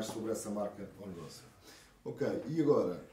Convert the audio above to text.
mais sobre essa marca ou negócio. Ok, e agora,